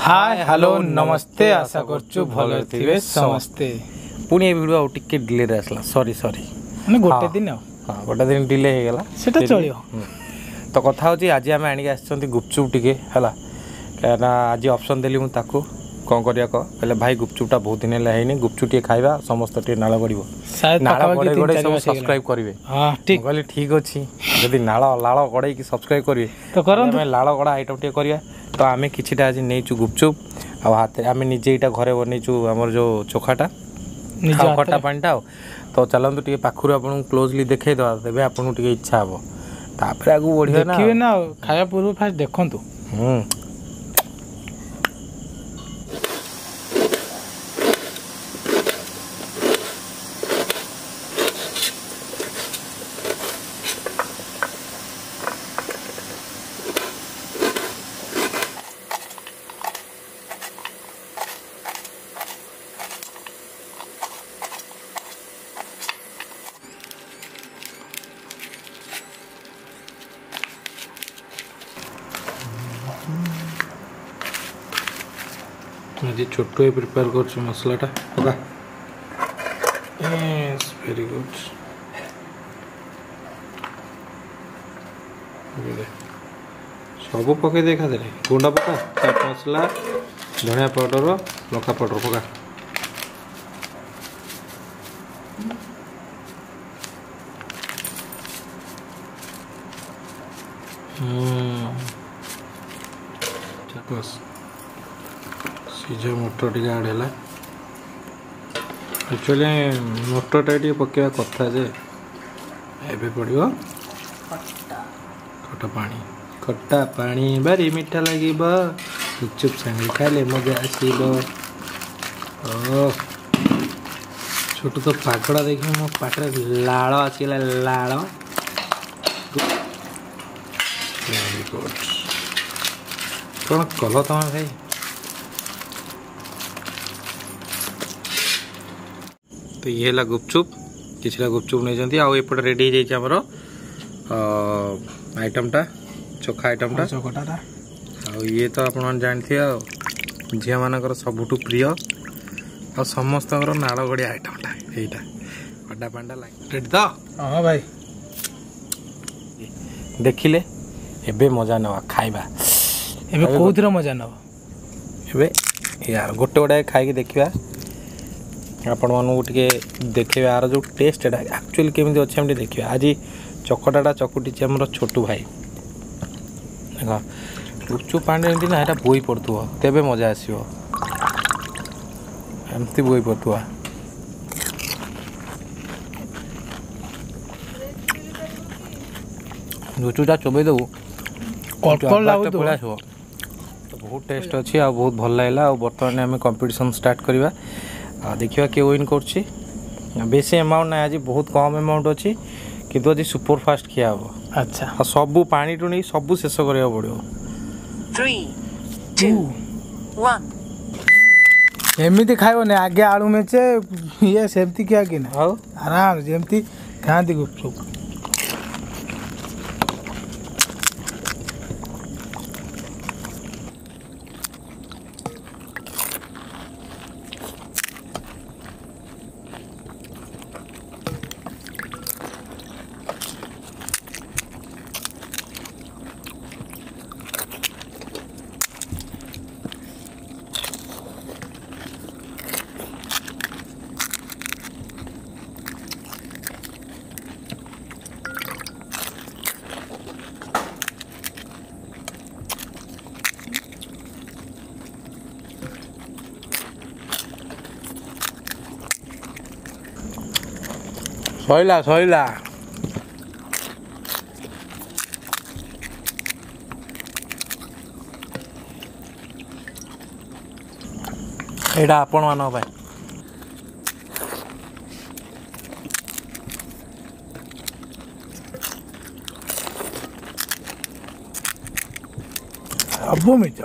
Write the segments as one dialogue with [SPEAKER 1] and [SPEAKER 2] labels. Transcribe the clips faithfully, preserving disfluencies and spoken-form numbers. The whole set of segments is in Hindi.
[SPEAKER 1] हाय हेलो नमस्ते आशा करछु भले थिबे समस्ते।
[SPEAKER 2] पुणी ए वीडियो आउट टिके डिले रे आसला सॉरी सॉरी
[SPEAKER 1] माने गोटे दिन
[SPEAKER 2] हां गोटे दिन डिले हे गेला
[SPEAKER 1] सेटा चलियो।
[SPEAKER 2] तो कथा होची आज आमे आनी आछंती गुपचुप टिके हला काना आज ऑप्शन देली मु ताकू कोन करिया को पहले भाई गुपचुपटा बहुत दिन ले हेनी गुपचुप टिके खाइबा समस्त टिके नाळ गडिबो
[SPEAKER 1] शायद
[SPEAKER 2] नाळ गडे गडे सब सब्सक्राइब करिवे। हां ठीक कहली ठीक अछि यदि नाळ लाळ गडे की सब्सक्राइब करिवे तो करन मैं लाळ गडा आइटम टिके करिया। तो आमे किछिटा आज नेचु गुपचुप आ हाथ आमे निजे इटा घरे बनेचु हमर जो चोखाटा निजे खटा पानीटा। तो चलंतु टिके पाखुर आपन क्लोजली देखे दवा तबे आपन टिके इच्छा हबो तापर आगु बढ़िया ना
[SPEAKER 1] देखिवे ना खाया पूर्व फास्ट देखंतु।
[SPEAKER 2] हम आज छोटो ही प्रिपेयर कर मसलाटा पका यस वेरी गुड सब पके देखा दे गुंडा पका चाट मसला धनिया पाउडर लଙ୍କା पाउडर पका हम्म बस सीझा मटर टी आड है एक्चुअली मटर टा टी पकेवा कथा जे एबे पड़ियो खट्टा पानी खट्टा पानी भारी मीठा लगे गुपचुप सांगे खाले मजा आसो। छोटू तो पागड़ा देखिए मो पाटे लाड़ आसला लाड़ कौन कल तुम भाई तो ये है गुपचुप किसी गुपचुप नहीं आउ एपट रेडी हो जामर आइटमटा चोखा आइटमटा
[SPEAKER 1] चोखटा
[SPEAKER 2] आ ये तो आप जानते झील मानकर सबुठ प्रिय आ समस्त नाड़ गड़िया आइटमटा यहीटा अड्डा पांडा लाग रेडी तो
[SPEAKER 1] हाँ भाई
[SPEAKER 2] देखिले एबे मजा नवा खाइबा
[SPEAKER 1] एबे कोथर मजा नवा
[SPEAKER 2] एबे यार गोटे गोटे खाई देखा आपण मानू टे देखे यार जो टेस्ट एक्चुअली केमी अच्छे हम देखा आज चकटाटा चकुटी आम छोटू भाई देख गुपचुप पानी एमती ना यहाँ बोई पड़ो तेबे मजा आसो एमती बोई पड़ो गुपचुपटा चोबई देबू पड़ा आसो बहुत टेस्ट अच्छी आ बहुत भल लगे। बर्तमान आम कंपटीशन स्टार्ट करवा देखिए किए विन कर बेसी अमाउंट ना आज बहुत कम अमाउंट अच्छी किंतु आज सुपर फास्ट खिया हम।
[SPEAKER 1] अच्छा
[SPEAKER 2] सबू पानी टू नहीं सबू शेष करा पड़ो
[SPEAKER 1] एमती खाइबनी आगे आलू मेचे ये सेमती क्या कि ना आराम जमती खाती गुपचुप सैला सैला एटा आपण मान भाई अब मिच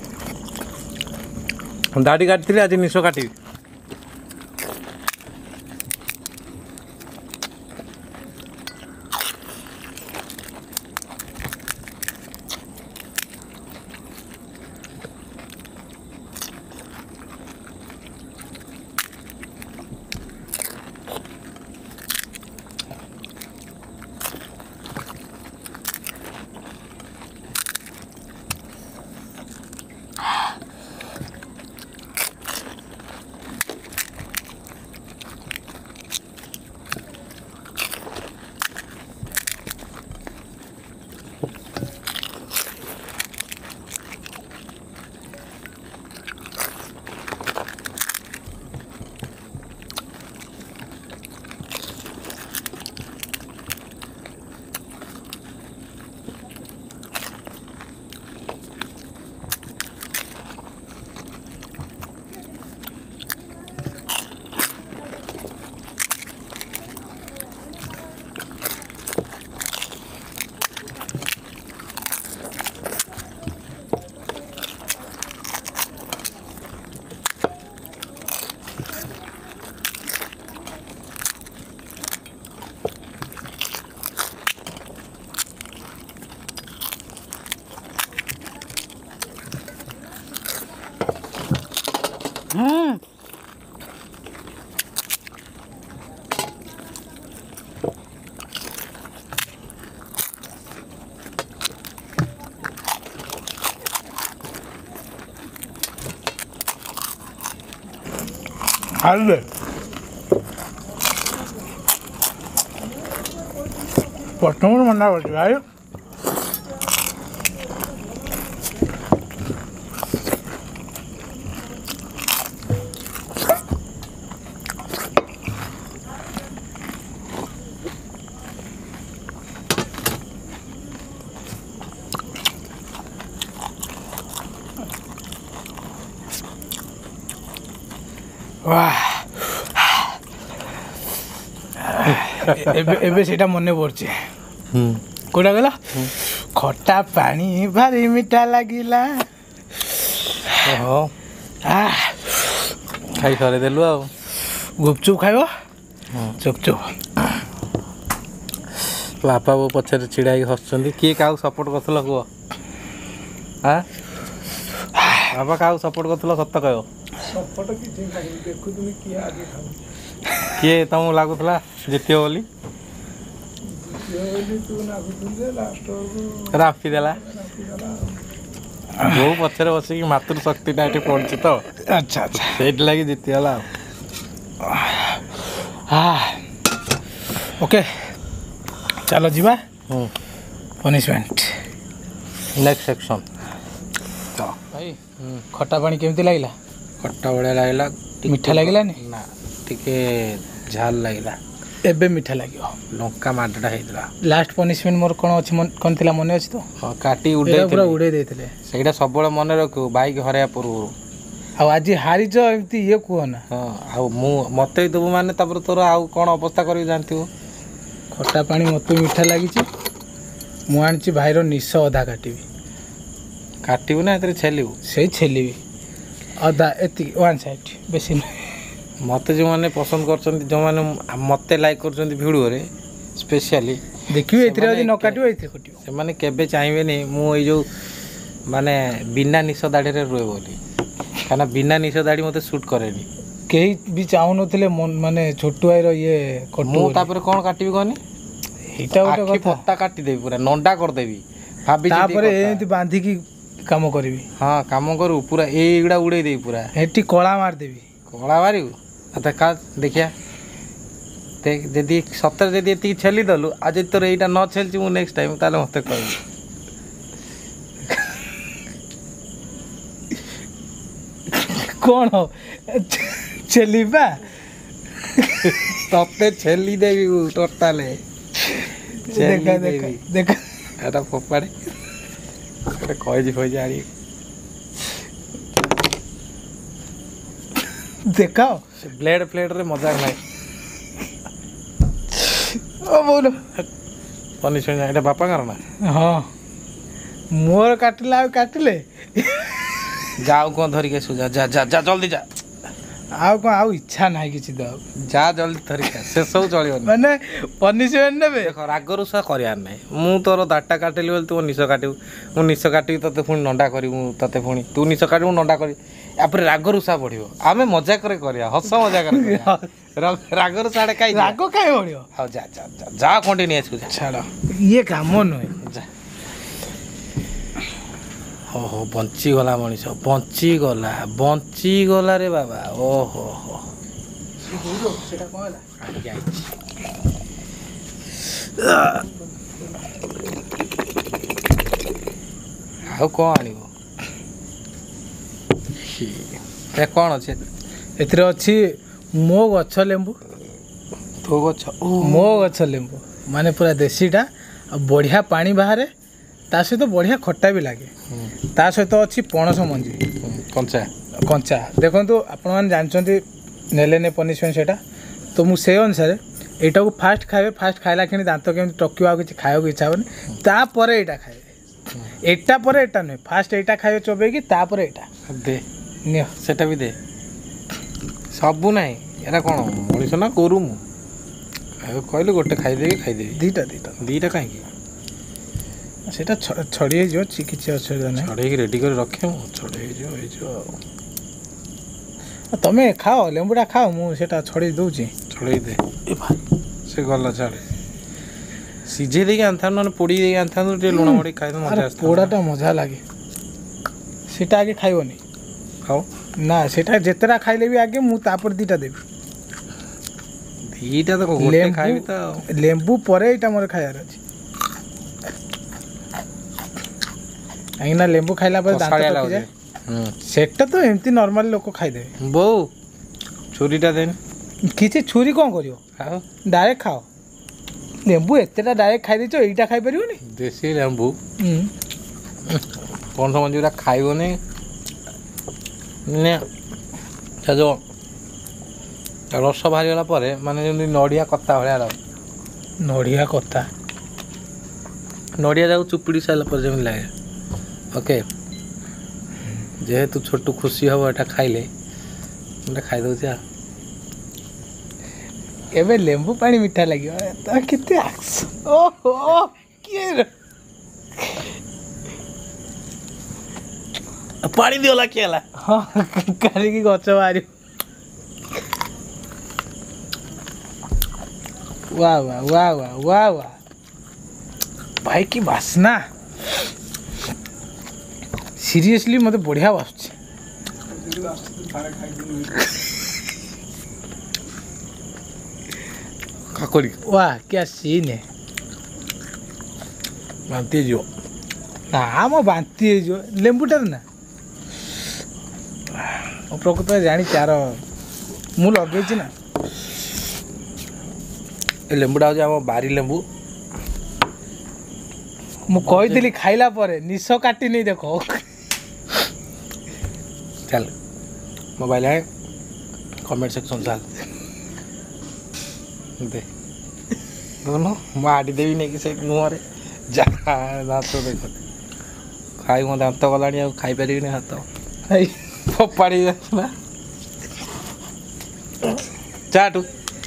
[SPEAKER 1] दाढ़ी काटती आज निश काटी हम्म हाल प्रथम मना कर भाई ଏବେ ସେଇଟା ମନେ ପଡୁଛି କୋଉଟା ଗଲା ଖଟା ପାଣି ଭାରି ମିଠା ଲାଗିଲା
[SPEAKER 2] ଖାଇ ସରେଇଦେଲୁ ଆଉ
[SPEAKER 1] ଗୁପଚୁପ ଖାଇବ ଚୁପଚୁପ
[SPEAKER 2] ବାପା ବୋଉ ପଛରେ ଛିଡ଼ା ହେଇକି ହସୁଛନ୍ତି କିଏ କାହାକୁ ସପୋର୍ଟ କରୁଥିଲ କୁହ ଆଁ ବାପା କାହାକୁ ସପୋର୍ଟ କରୁଥିଲ ସତ କହିବ
[SPEAKER 1] ସପୋର୍ଟ କିଛି ଦେଖୁଥିଲି କିଏ ଆଗେ ଖାଉ
[SPEAKER 2] କିଏ ତମକୁ ଲାଗୁଥିଲା ଜିତିବ ବୋଲି ରାଫି ଦେଲା ବୋଉ ପଛରେ ବସିକି ମାତୃ ଶକ୍ତିଟା ଏଠି ପଡୁଛି ତ
[SPEAKER 1] ଆଚ୍ଛା ଆଚ୍ଛା
[SPEAKER 2] ସେଇଠି ଲାଗି ଜିତିଗଲା
[SPEAKER 1] ଆଉ ଓକେ ଚାଲ ଯିବା ପନିଶମେଣ୍ଟ
[SPEAKER 2] ନେକ୍ସଟ ସେକ୍ସନ୍
[SPEAKER 1] ଭାଇ ଖଟା ପାଣି କେମିତି ଲାଗିଲା
[SPEAKER 2] ଖଟା ଭଳିଆ ଲାଗିଲା
[SPEAKER 1] ମିଠା ଲାଗିଲାନି
[SPEAKER 2] ନା ଟିକେ ଝାଲ ଲାଗିଲା
[SPEAKER 1] ଏବେ ମିଠା ଲାଗିବ
[SPEAKER 2] ଲଙ୍କା ମାଡ଼ଟା ହେଇଥିଲା
[SPEAKER 1] ଲାଷ୍ଟ ପନିଶମେଣ୍ଟ ମୋର କ'ଣ ଅଛି କ'ଣ ଥିଲା ମନେ ଅଛି ତ
[SPEAKER 2] ହଁ କାଟି ଉଡ଼େଇ
[SPEAKER 1] ପୁରା ଉଡ଼େଇ ଦେଇଥିଲେ
[SPEAKER 2] ସେଇଟା ସବୁବେଳେ ମନେ ରଖିବୁ ବାଇକ୍ ହରାଇବା ପୂର୍ବରୁ
[SPEAKER 1] ଆଉ ଆଜି ହାରିଛ ଏମିତି ଇଏ କୁହ ନା
[SPEAKER 2] ହଁ ଆଉ ମୁଁ ମୋତେ ଦେବୁ ମାନେ ତାପରେ ତୋର ଆଉ କ'ଣ ଅବସ୍ଥା କରିବି ଜାଣିଥିବୁ
[SPEAKER 1] ଖଟା ପାଣି ମୋତେ ମିଠା ଲାଗିଛି ମୁଁ ଆଣିଛି ଭାଇର ନିଶ ଅଧା କାଟିବି
[SPEAKER 2] କାଟିବୁ ନା ଏଥିରେ ଛେଲିବୁ
[SPEAKER 1] ସେଇ ଛେଲିବି ଅଧା ଏତିକି ୱାନ୍ ସାଇଡ୍ ବେଶୀ ନୁହେଁ
[SPEAKER 2] ମୋତେ ଯେଉଁମାନେ ପସନ୍ଦ କରୁଛନ୍ତି ଯେଉଁମାନେ ମୋତେ ଲାଇକ୍ କରୁଛନ୍ତି ଭିଡ଼ିଓରେ ସ୍ପେଶିଆଲି
[SPEAKER 1] ଦେଖିବେ ଏଥିରେ ଯଦି ନ କାଟିବ ଏଥିରେ କଟିବ
[SPEAKER 2] ସେମାନେ କେବେ ଚାହିଁବେନି ମୁଁ ଏଇ ଯେଉଁ ମାନେ ବିନା ନିଶ ଦାଢ଼ିରେ ରୁହେ ବୋଲି କାହିଁକିନା ବିନା ନିଶ ଦାଢ଼ି ମୋତେ ସୁଟ୍ କରେନି
[SPEAKER 1] କେହି ବି ଚାହୁଁନଥିଲେ ମାନେ ଛୋଟୁ ଭାଇର ଇଏ
[SPEAKER 2] ମୁଁ ତାପରେ କ'ଣ କାଟିବି କହନି
[SPEAKER 1] ଏଇଟା ଗୋଟେ
[SPEAKER 2] ପତା କାଟିଦେବି ପୁରା ନଣ୍ଡା କରିଦେବି ଭାବି
[SPEAKER 1] ତାପରେ ଏମିତି ବାନ୍ଧିକି କାମ କରିବି
[SPEAKER 2] ହଁ କାମ କରୁ ପୁରା ଏଇଗୁଡ଼ା ଉଡ଼େଇ ଦେବି ପୁରା
[SPEAKER 1] ଏଠି କଳା ମାରିଦେବି
[SPEAKER 2] କଳା ମାରିବୁ ଦେଖା ଦେଖିଆ ଯଦି ସତରେ ଯଦି ଏତିକି ଛେଲି ଦେଲୁ ଆଉ ଯଦି ତୋର ଏଇଟା ନ ଛେଲିଛି ମୁଁ ନେକ୍ସଟ ଟାଇମ୍ ତାହେଲେ ମୋତେ କହିବି
[SPEAKER 1] କ'ଣ ଛେଲିବା
[SPEAKER 2] ତତେ ଛେଲି ଦେବି ଟୋଟାଲେ
[SPEAKER 1] ଦେଖ
[SPEAKER 2] ଏଟା ଫୋପାଡ଼େ କହିଛି କହିଛି ଆଣି
[SPEAKER 1] ଦେଖାଅ
[SPEAKER 2] ସେ ବ୍ଲେଡ୍ ଫ୍ଲେଡ୍ରେ ମଜା ନାହିଁ ପନିଶମେଣ୍ଟ ଏଇଟା ବାପାଙ୍କର ନା
[SPEAKER 1] ହଁ ମୋର କାଟିଲେ ଆଉ କାଟିଲେ
[SPEAKER 2] ଯା ଆଉ କ'ଣ ଧରିକି ଆସିବୁ ଯା ଯା ଯା ଯା ଜଲ୍ଦି ଯା
[SPEAKER 1] ଆଉ କ'ଣ ଆଉ ଇଚ୍ଛା ନାହିଁ କିଛି ଦେବାକୁ
[SPEAKER 2] ଯା ଜଲ୍ଦି ଧରିକି ଆସ ସେସବୁ ଚଳିବନି
[SPEAKER 1] ମାନେ ପନିଶମେଣ୍ଟ ନେବେ
[SPEAKER 2] ଦେଖ ରାଗ ରୁଷା କରିବାର ନାହିଁ ମୁଁ ତୋର ଦାଟା କାଟିଲି ବୋଲି ତୁ ନିଶ କାଟିବୁ ମୁଁ ନିଶ କାଟିବି ତତେ ପୁଣି ନଣ୍ଡା କରିବୁ ତତେ ପୁଣି ତୁ ନିଶ କାଟିବୁ ନଣ୍ଡା କରିବି ତାପରେ ରାଗ ରୁଷା ବଢ଼ିବ ଆମେ ମଜା କରି କରିବା ହସ ମଜା କରି ରାଗ ରୁଷା ଆଡ଼େ କାହିଁ
[SPEAKER 1] ରାଗ କାହିଁ ବଢ଼ିବ
[SPEAKER 2] ଆଉ ଯା ଯା ଯା ଖଣ୍ଡେ ନେଇ ଆସିବୁ
[SPEAKER 1] ଛାଡ଼ ଇଏ କାମ ନୁହେଁ
[SPEAKER 2] ଯା ଓହୋ ବଞ୍ଚିଗଲା ମଣିଷ ବଞ୍ଚିଗଲା ବଞ୍ଚିଗଲା ରେ ବାବା ଓହୋ ହୋ
[SPEAKER 1] ସେଟା କ'ଣ ହେଲା
[SPEAKER 2] ଯାଇଛି ଆଉ କ'ଣ ଆଣିବ ଏ କ'ଣ ଅଛି
[SPEAKER 1] ଏଥିରେ ଅଛି ମୋ ଗଛ ଲେମ୍ବୁ
[SPEAKER 2] ତୋ ଗଛ
[SPEAKER 1] ମୋ ଗଛ ଲେମ୍ବୁ ମାନେ ପୁରା ଦେଶୀଟା ଆଉ ବଢ଼ିଆ ପାଣି ବାହାରେ ତା ସହିତ ବଢ଼ିଆ ଖଟା ବି ଲାଗେ ତା ସହିତ ଅଛି ପଣସ ମଞ୍ଜି
[SPEAKER 2] କଞ୍ଚା
[SPEAKER 1] କଞ୍ଚା ଦେଖନ୍ତୁ ଆପଣମାନେ ଜାଣିଛନ୍ତି ନେଲେ ନେ ପନିଶମେଣ୍ଟ ସେଇଟା ତ ମୁଁ ସେଇ ଅନୁସାରେ ଏଇଟାକୁ ଫାଷ୍ଟ ଖାଇବେ ଫାଷ୍ଟ ଖାଇଲା କ୍ଷଣି ଦାନ୍ତ କେମିତି ଟକିବ ଆଉ କିଛି ଖାଇବାକୁ ଇଚ୍ଛା ହେବନି ତାପରେ ଏଇଟା ଖାଇବେ ଏଇଟା ପରେ ଏଇଟା ନୁହେଁ ଫାଷ୍ଟ ଏଇଟା ଖାଇବେ ଚୋବେଇକି ତାପରେ ଏଇଟା
[SPEAKER 2] ଦେ
[SPEAKER 1] ନିଅ
[SPEAKER 2] ସେଟା ବି ଦେ ସବୁ ନାହିଁ ଏଇଟା କ'ଣ ମଣିଷ ନା କରୁ ମୁଁ କହିଲି ଗୋଟେ ଖାଇଦେବି ଖାଇଦେବି
[SPEAKER 1] ଦୁଇଟା ଦୁଇଟା
[SPEAKER 2] ଦୁଇଟା କାହିଁକି
[SPEAKER 1] ସେଇଟା ଛଡ଼ି ହେଇଯିବ କିଛି ଅସୁବିଧା ନାହିଁ
[SPEAKER 2] ଛଡ଼େଇକି ରେଡ଼ି କରି ରଖେ ମୁଁ ଛଡ଼େଇ ହେଇଯିବ ହେଇଯିବ ଆଉ
[SPEAKER 1] ତମେ ଖାଅ ଲେମ୍ବୁଟା ଖାଅ ମୁଁ ସେଇଟା ଛଡ଼େଇ ଦେଉଛି।
[SPEAKER 2] ଛଡ଼େଇ ଦେ ଏ ଭାଇ ସେ ଗଲା ଛାଡ଼େ ସିଝେଇ ଦେଇକି ଆଣିଥାନ୍ତୁ ନହେଲେ ପୋଡ଼ି ଦେଇକି ଆଣିଥାନ୍ତୁ ଟିକେ ଲୁଣ ମଡ଼ିକି ଖାଇଥାନ୍ତୁ ମଜା ଆସିଥାନ୍ତା।
[SPEAKER 1] ପୋଡ଼ାଟା ମଜା ଲାଗେ ସେଇଟା ଆଗେ ଖାଇବନି
[SPEAKER 2] ଖାଉ
[SPEAKER 1] ନା ସେଇଟା ଯେତେଟା ଖାଇଲେ ବି ଆଗେ ମୁଁ ତାପରେ ଦୁଇଟା ଦେବି।
[SPEAKER 2] ଦିଟା ତ ଗୋଟେ ଖାଇବି ତ
[SPEAKER 1] ଲେମ୍ବୁ ପରେ ଏଇଟା ମୋର ଖାଇବାର ଅଛି କାହିଁକିନା ଲେମ୍ବୁ ଖାଇଲା ପରେ ଦାନ୍ତ ଟପିଯାଏ। ସେଟା ତ ଏମିତି ନର୍ମାଲି ଲୋକ ଖାଇଦେବେ।
[SPEAKER 2] ବୋଉ ଛୁରୀଟା ଦେନି
[SPEAKER 1] କିଛି ଛୁରୀ କ'ଣ କରିବ
[SPEAKER 2] ଖାଅ
[SPEAKER 1] ଡାଇରେକ୍ଟ ଖାଅ ଲେମ୍ବୁ ଏତେଟା ଡାଇରେକ୍ଟ ଖାଇଦେଇଛ ଏଇଟା ଖାଇପାରିବନି।
[SPEAKER 2] ଦେଶୀ ଲେମ୍ବୁ ପଣସ ମଞ୍ଜି ଗୁଡ଼ା ଖାଇବନି ମାନେ ସେ ଯେଉଁ ରସ ବାହାରିଗଲା ପରେ ମାନେ ଯେମିତି ନଡ଼ିଆ କତା ଭଳିଆ ଲାଗେ।
[SPEAKER 1] ନଡ଼ିଆ କତା
[SPEAKER 2] ନଡ଼ିଆ ଯାକୁ ଚୁପୁଡ଼ି ସାରିଲା ପରେ ଯେମିତି ଲାଗେ। ଓକେ ଯେହେତୁ ଛୋଟ ଖୁସି ହେବ ଏଇଟା ଖାଇଲେ ଏଇଟା ଖାଇଦେଉଛି ଆଉ
[SPEAKER 1] ଏବେ ଲେମ୍ବୁ ପାଣି ମିଠା ଲାଗିବ ତ କେତେ ଓହୋ କିଏ
[SPEAKER 2] ପାଣି ଦିଅଲା କିଏ ହେଲା
[SPEAKER 1] ହଁ କାଲିକି ଗଛ ବାହାରିବ। वा वा वा वा वा वा भाई की बासना सीरियसली मत बढ़िया बासुଛି।
[SPEAKER 2] काकोरी
[SPEAKER 1] वाह क्या सीन है
[SPEAKER 2] बांती जो
[SPEAKER 1] ना मो बांती जो लेंबूटा ना मो प्रकृत जानी चार मु लगे ना
[SPEAKER 2] लेंबुटा हूँ आम बारी लेंबू
[SPEAKER 1] मु कही खाइला पर निश काटी नहीं देख
[SPEAKER 2] चल मोबाइल है कमेंट सेक्शन चल दे दोनों माड़ी देवी नहीं कि से मुहर जा दांत देख खाई मो दांत गला खाई पारि हाथ फोपाड़ी ना चाटू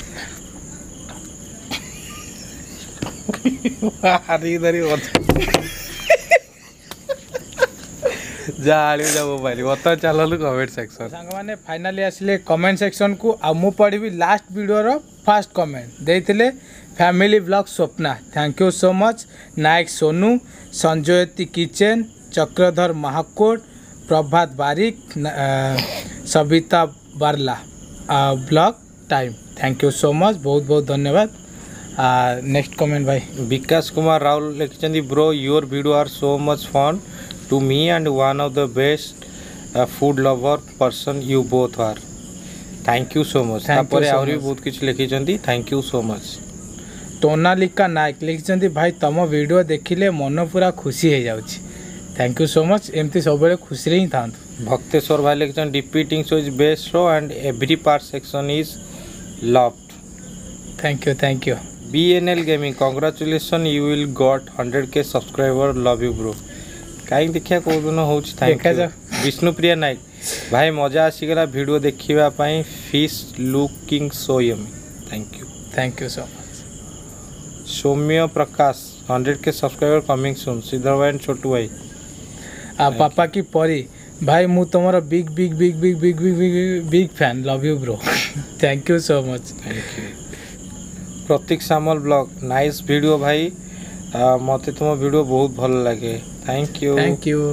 [SPEAKER 2] जाली जा मोबाइल बता चलू कमेंट सेक्शन
[SPEAKER 1] सांग मैंने फाइनाली आसिले कमेंट सेक्शन को आ मु पढ़ी लास्ट वीडियो रो फर्स्ट कमेंट देते family blog Swapna thank you so much Nayak Sonu Sanjayati kitchen Chakradhar Mahakot Prabhat Barik Savita Barla blog time thank you so much बहुत बहुत धन्यवाद। नेक्स्ट कमेंट भाई
[SPEAKER 2] विकास कुमार राहुल लिखिं bro your video are so much fun to me and one of the best food lover person you both are thank you so much तापर आहुरी बहुत किछ लिखिं thank you so much.
[SPEAKER 1] Tonalika Nayak लिखिं भाई तुम वीडियो देखिले मन पूरा खुशी हो जाउछि थैंक यू सो मच एमती सब खुशी ही था।
[SPEAKER 2] भक्तेश्वर भाई लिखिं depicting show is best show and every part section is loved
[SPEAKER 1] thank you thank you.
[SPEAKER 2] B N L Gaming congratulations you will got one hundred K subscriber love you bro कहीं देखिया को दिन हो थैंक यू। विष्णुप्रिया नायक भाई मजा आसीगला वीडियो देखिबा पई fish looking so yummy thank you
[SPEAKER 1] thank you so much.
[SPEAKER 2] Soumya Prakash one hundred K subscriber coming soon Siddhar भाई छोटू भाई
[SPEAKER 1] आ पापा की परी भाई मु तुम्हारा big big big big big big big big fan love you bro thank you so much
[SPEAKER 2] thank you. Pratik Samal blog nice video भाई मते तुम वीडियो बहुत भल लगे thank you
[SPEAKER 1] thank you.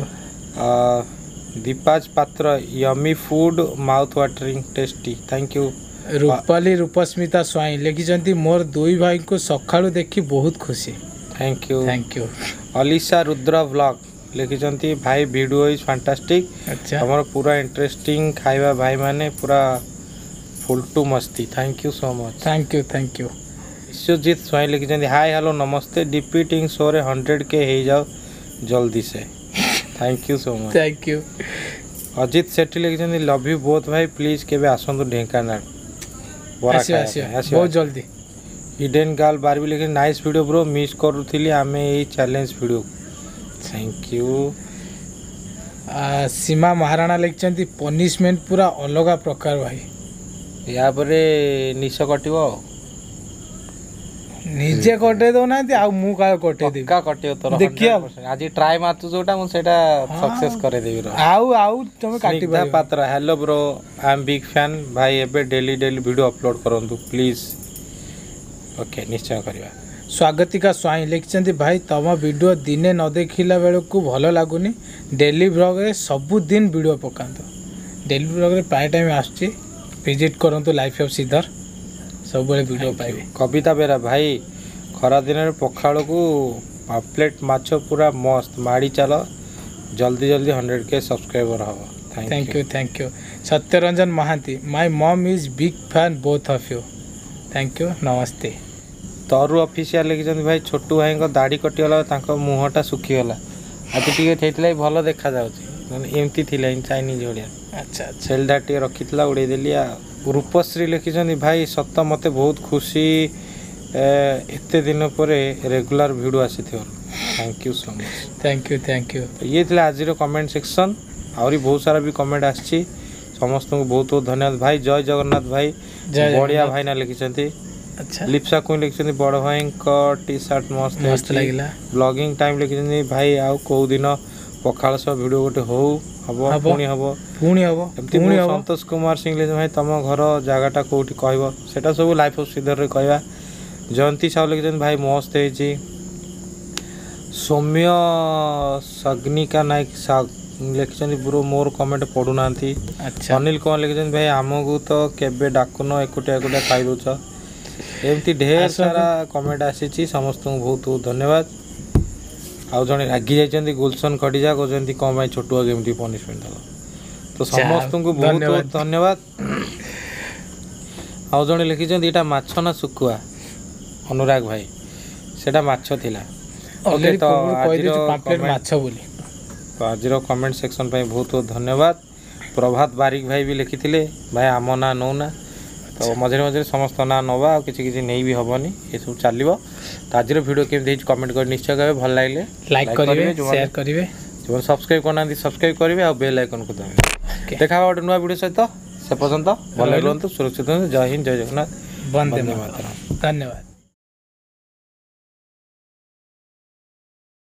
[SPEAKER 2] Deepaj Patra yummy food mouth watering tasty thank you.
[SPEAKER 1] Rupali Rupasmita Swain लिखिं मोर दुई भाई को सकाळु देखी बहुत खुशी
[SPEAKER 2] thank you
[SPEAKER 1] thank you.
[SPEAKER 2] Alisha Rudra blog लिखिं भाई वीडियो इज फैंटास्टिक
[SPEAKER 1] अच्छा
[SPEAKER 2] हमर पूरा इंटरेस्टिंग खाइबा भाई माने पूरा फुल टू मस्ती thank you so much
[SPEAKER 1] thank you thank you.
[SPEAKER 2] Biswajit Swain लिखिं हाय हेलो नमस्ते डिपिटिंग शो रे हंड्रेड के हो जाओ जल्दी से thank you so much
[SPEAKER 1] thank you.
[SPEAKER 2] Ajit Sethi लिखिं लव यू बोथ भाई प्लीज केबे आसंतु ढेंकानाल
[SPEAKER 1] बहुत जल्दी।
[SPEAKER 2] हिडन गर्ल बारबी लिखिं नाइस वीडियो ब्रो मिस करूथली आमे ए challenge video thank you.
[SPEAKER 1] Seema Maharana लिखिं पनिशमेंट पूरा अलग प्रकार भाई
[SPEAKER 2] या परे निश कटिबो
[SPEAKER 1] ନିଜେ କଟେଇ ଦଉନାହାନ୍ତି ଆଉ ମୁଁ କାଳେ କଟେଇ ଦେବି
[SPEAKER 2] ପକ୍କା କଟିବ ତୋର
[SPEAKER 1] ଦେଖିଆ।
[SPEAKER 2] one hundred percent। ଆଜି ଟ୍ରାଏ ମାରୁଛୁ ଯୋଉଟା ମୁଁ ସେଇଟା ସକ୍ସେସ୍ କରେଇଦେବି ର
[SPEAKER 1] ଆଉ ଆଉ ତମେ କାଟି
[SPEAKER 2] Snigdha Patra hello bro I am big fan ଭାଇ ଏବେ ଡେଲି ଡେଲି ଭିଡ଼ିଓ ଅପଲୋଡ଼ କରନ୍ତୁ ପ୍ଲିଜ୍। ଓକେ ନିଶ୍ଚୟ କରିବା।
[SPEAKER 1] ସ୍ୱାଗତିକା ସ୍ୱାଇଁ ଲେଖିଛନ୍ତି ଭାଇ ତମ ଭିଡ଼ିଓ ଦିନେ ନ ଦେଖିଲା ବେଳକୁ ଭଲ ଲାଗୁନି ଡେଲି ବ୍ଲଗ୍ରେ ସବୁଦିନ ଭିଡ଼ିଓ ପକାନ୍ତୁ। ଡେଲି ବ୍ଲଗ୍ରେ ପ୍ରାୟ ଟାଇମ୍ ଆସୁଛି ଭିଜିଟ୍ କରନ୍ତୁ ଲାଇଫ୍ ଅଫ୍ ଶ୍ରୀଧର ସବୁବେଳେ ଭିଡ଼ିଓ ପାଇବେ।
[SPEAKER 2] କବିତା ବେରା ଭାଇ ଖରା ଦିନରେ ପଖାଳକୁ ପାମ୍ପଲେଟ୍ ମାଛ ପୁରା ମସ୍ତ ମାଡ଼ି ଚାଲ ଜଲ୍ଦି ଜଲ୍ଦି ହଣ୍ଡ୍ରେଡ଼ କେ ସବସ୍କ୍ରାଇବର ହେବ।
[SPEAKER 1] Thank you thank you Satyaranjan Mohanty my mom is big fan both of you thank you ନମସ୍ତେ।
[SPEAKER 2] ତରୁ ଅଫିସିଆଲ ଲେଖିଛନ୍ତି ଭାଇ ଛୋଟୁ ଭାଇଙ୍କ ଦାଢ଼ି କଟିଗଲା ତାଙ୍କ ମୁହଁଟା ଶୁଖିଗଲା ଆଜି ଟିକେ ହେଇଥିଲା ଭଲ ଦେଖାଯାଉଛି ମାନେ ଏମିତି ଥିଲା ଚାଇନିଜ୍ ଭଳିଆ।
[SPEAKER 1] ଆଚ୍ଛା ଆଚ୍ଛା
[SPEAKER 2] ସେଲ୍ଟା ଟିକେ ରଖିଥିଲା ଉଡ଼େଇଦେଲି ଆଉ। ରୂପଶ୍ରୀ ଲେଖିଛନ୍ତି ଭାଇ ସତ ମୋତେ ବହୁତ ଖୁସି ଏତେ ଦିନ ପରେ ରେଗୁଲାର ଭିଡ଼ିଓ ଆସିଥିବାରୁ thank you so much.
[SPEAKER 1] Thank you thank you.
[SPEAKER 2] ଇଏ ଥିଲା ଆଜିର କମେଣ୍ଟ ସେକ୍ସନ୍ ଆହୁରି ବହୁତ ସାରା ବି କମେଣ୍ଟ ଆସିଛି ସମସ୍ତଙ୍କୁ ବହୁତ ବହୁତ ଧନ୍ୟବାଦ ଭାଇ ଜୟ ଜଗନ୍ନାଥ ଭାଇ ବଢ଼ିଆ ଭାଇନା ଲେଖିଛନ୍ତି।
[SPEAKER 1] ଆଚ୍ଛା
[SPEAKER 2] ଲିପ୍ସା କୁଇଁ ଲେଖିଛନ୍ତି ବଡ଼ ଭାଇଙ୍କ ଟି ସାର୍ଟ ମସ୍ତ
[SPEAKER 1] ମସ୍ତ ଲାଗିଲା।
[SPEAKER 2] ବ୍ଲଗିଂ ଟାଇମ୍ ଲେଖିଛନ୍ତି ଭାଇ ଆଉ କେଉଁ ଦିନ ପଖାଳ ସହ ଭିଡ଼ିଓ ଗୋଟେ ହଉ ହବ ପୁଣି ହବ
[SPEAKER 1] ପୁଣି ହବ
[SPEAKER 2] ଏମିତି ମୁଁ ସନ୍ତୋଷ କୁମାର ସିଂ ଲେଖିଛନ୍ତି ଭାଇ ତମ ଘର ଜାଗାଟା କେଉଁଠି କହିବ ସେଇଟା ସବୁ ଲାଇଫ୍ ଅଫ୍ ଶ୍ରୀଧରରେ କହିବା। ଜୟନ୍ତୀ ସାହୁ ଲେଖିଛନ୍ତି ଭାଇ ମସ୍ତ ହେଇଛି। ସୌମ୍ୟ ସଗ୍ନିକା ନାୟକ ଲେଖିଛନ୍ତି ବ୍ରୋ ମୋର କମେଣ୍ଟ ପଢ଼ୁନାହାନ୍ତି।
[SPEAKER 1] ଆଚ୍ଛା
[SPEAKER 2] ଅନିଲ କୁମାର ଲେଖିଛନ୍ତି ଭାଇ ଆମକୁ ତ କେବେ ଡାକୁନ ଏକୁଟିଆ ଏକୁଟିଆ ଖାଇଦେଉଛ। ଏମିତି ଢେର ସାରା କମେଣ୍ଟ ଆସିଛି ସମସ୍ତଙ୍କୁ ବହୁତ ବହୁତ ଧନ୍ୟବାଦ। ଆଉ ଜଣେ ରାଗି ଯାଇଛନ୍ତି ଗୁଲସନ ଖଡ଼ିଜା କହୁଛନ୍ତି କ'ଣ ପାଇଁ ଛୋଟୁଆ କେମିତି ପନିସମେଣ୍ଟ ଦେଲ ତ ସମସ୍ତଙ୍କୁ ବହୁତ ବହୁତ ଧନ୍ୟବାଦ। ଆଉ ଜଣେ ଲେଖିଛନ୍ତି ଏଇଟା ମାଛ ନା ଶୁଖୁଆ ଅନୁରାଗ ଭାଇ ସେଇଟା ମାଛ ଥିଲା। ଓକେ ତ ଆଜିର
[SPEAKER 1] ମାଛ ବୋଲି
[SPEAKER 2] ତ ଆଜିର କମେଣ୍ଟ ସେକ୍ସନ୍ ପାଇଁ ବହୁତ ବହୁତ ଧନ୍ୟବାଦ। ପ୍ରଭାତ ବାରିକ ଭାଇ ବି ଲେଖିଥିଲେ ଭାଇ ଆମ ନାଁ ନେଉନା ତ ମଝିରେ ମଝିରେ ସମସ୍ତ ନାଁ ନେବା ଆଉ କିଛି କିଛି ନେଇ ବି ହେବନି ଏସବୁ ଚାଲିବ। ତ ଆଜିର ଭିଡ଼ିଓ କେମିତି ହେଇଛି କମେଣ୍ଟ କରି ନିଶ୍ଚୟ କହିବେ ଭଲ ଲାଗିଲେ
[SPEAKER 1] ଲାଇକ୍ କରିବେ ସେୟାର କରିବେ
[SPEAKER 2] ଯେଉଁମାନେ ସବସ୍କ୍ରାଇବ୍ କରୁନାହାନ୍ତି ସବସ୍କ୍ରାଇବ୍ କରିବେ ଆଉ ବେଲ୍ ଆଇକନ୍କୁ ଦେବେ। ଦେଖା ହେବ ଗୋଟେ ନୂଆ ଭିଡ଼ିଓ ସହିତ ସେ ପର୍ଯ୍ୟନ୍ତ ଭଲ ରୁହନ୍ତୁ ସୁରକ୍ଷିତ ରୁହନ୍ତୁ। ଜୟ ହିନ୍ଦ ଜୟ ଜଗନ୍ନାଥ
[SPEAKER 1] ବନ୍ଦେ ମାତରମ୍ ଧନ୍ୟବାଦ।